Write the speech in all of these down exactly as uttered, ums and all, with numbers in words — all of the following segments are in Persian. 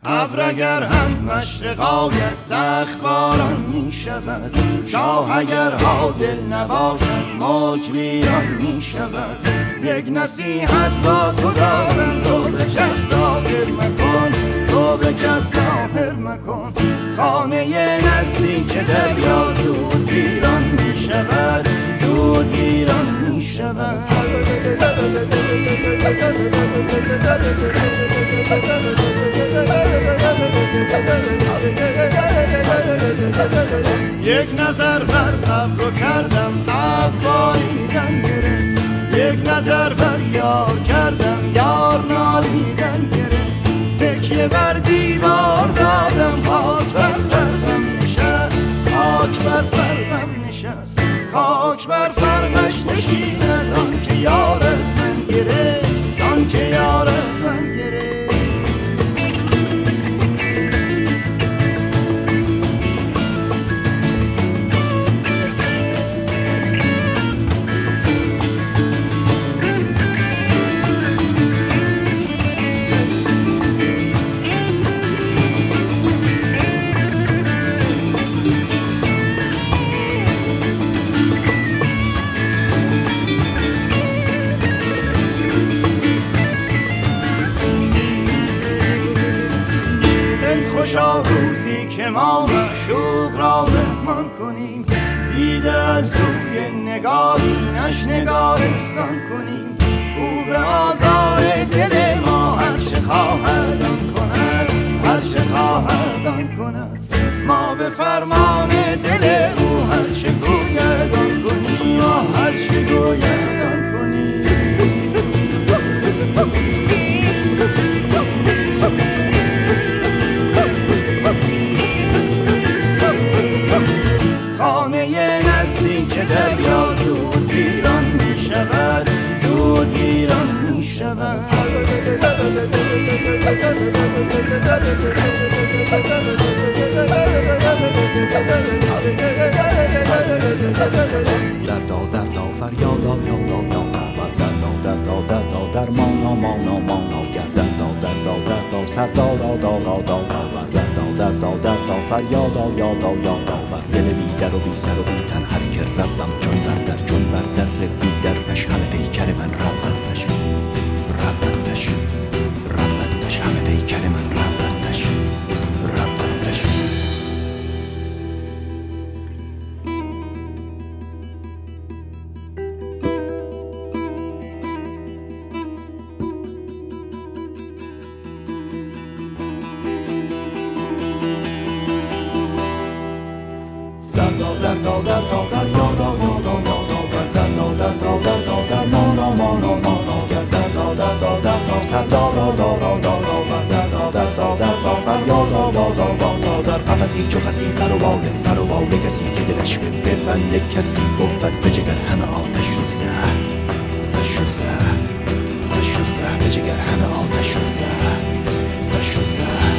ابر اگر هست مشرقایت سخت باران می شود، شاه اگر عادل نباشد ملک ویران می شود. یک نصیحت با تو دارم، تو به کس ظاهر مکن، تو به کس ظاهر مکن. خانه نزدیک دریا زود ویران می شود، زود ویران می شود. یک نظر بر ابرو کردم ابر باریدن گرفت، یک نظر بر یار کردم یار نالیدن گرفت. تکیه بر دیوار دادم خاک بر فرقم نشست، خاک بر فرقم نشست. خاک بر فرقش نشیند آن که یار از من گرفت، آن که یار از من گرفت. خوشا روزی که ما معشوق را مهمان کنیم، دیده از روی نگارینش نگارستان کنیم. او به آزار دل ما هر چه خواهد آن کند، هر چه خواهد آن کند. ما به فرمان دل او هر چه گوید آن کنیم، و هر چه گوید آن کنیم. خانه نزدیک دریا زود ویران می شود، زود ویران می شود. دردا دردا فریادا یادا یادا و دردا دردا دردا درمانا مانا مانا گر دردا دردا دردا سردارا دارا دارا و دردا دردا دردا فریادا یادا یادا و دل بی در و بی سر و بی تن هر که ربم چون بر در چون بر در بی درش همه پیکر من رفتش رفتش رفتش همه پیکر من رفتش رفتش. دردا دردا دردا فریادا یادا یادا و دردا دردا دردا درمانا مانا مانا گر دردا دردا دردا سردارا دارا دارا و دردا دردا دردا فریادا یادا یادا. در قفسی چو خسی پر و بال پر و بال کسی که دلش به بند کسی بود به جگر همه آتش و زهر، آتش و زهر، آتش و زهر به جگر همه آتش و زهر، آتش و زهر.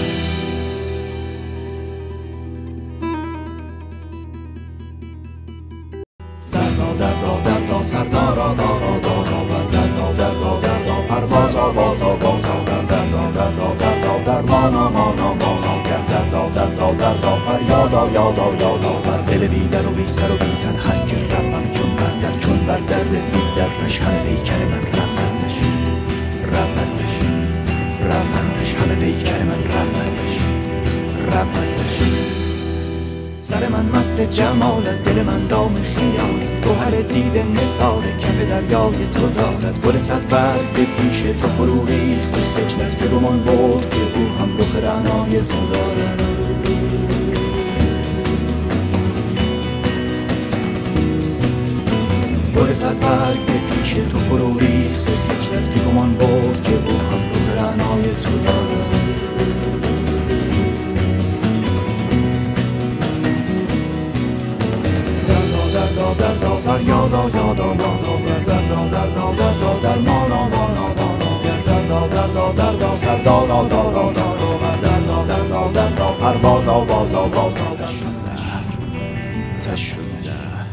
دردا دردا سردارا دارا دارا و دردا دردا دردا پروازا بازا بازا دردا دردا دردا درمانا مانا مانا گر دردا دردا دردا فریادا یادا یادا و دل بی در و بی سر و بی تن هر که ربم چون بر در چون بر در بی درش همه پیکر من رفتش رفتش رفتش همه پیکر من رفتش رفتش. سر من مست جمالت، دل من دام خیالت، گوهر دیده مثال کف دریای تو دارد. گل صد برگ به پیش تو فرو ریخت خجلت، که گمان برد که او هم رخ رعنای تو دارد. گل صد برگ به پیش تو فرو ریخت خجلت، که گمان برد که او هم رخ رعنای تو دارد. دردا دردا فریادا یادا یادا و دردا دردا دردا درمانا مانا مانا گر دردا دردا دردا سردارا دارا دارا و دردا دردا دردا پروازا بازا بازا. تش و زهر تش و زهر